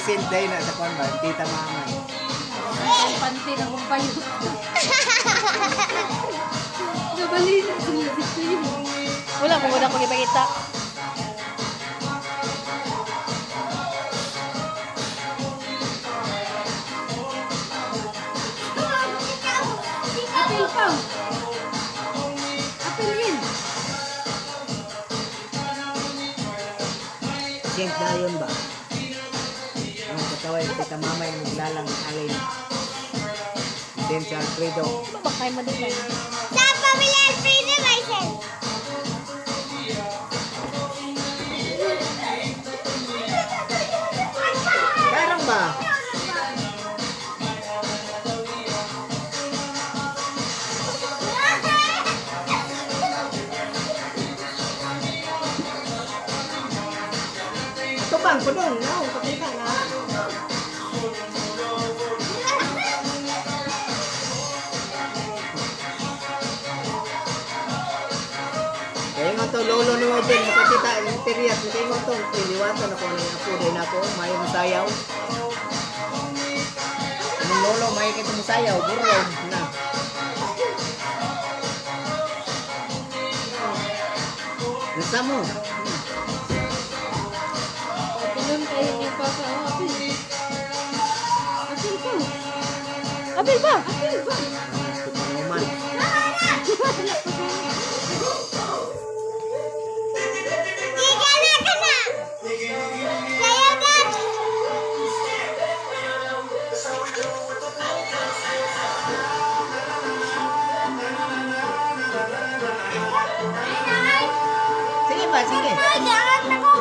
present day na sa kwan ba, tita mamay. Panty na kong payo. Nabali na sila dito yun. Wala mo muna kong ipakita. Apil pa. Apil yun. Siyent na yun ba? Ang kataway, tita mamay na maglalang alin. Then sa Alfredo. Bakay mo din lang. Sa pamilya Alfredo, Maisen. Karang ba? Ito bang ko doon? No, kapita na. Kaya nga to, lolo ni mo din, makakita, interior, kaya nga to, iliwatan ako ng apo din ako, may masayaw. Anong lolo, may kita masayaw, burong na. Nasa mo? Ganun kayo yung papa. Apil. Apil pa. Apil pa! Apil pa. Ito naman. Igana ka na. Kaya dad. Sige ba, sige. Ay, dapat ako.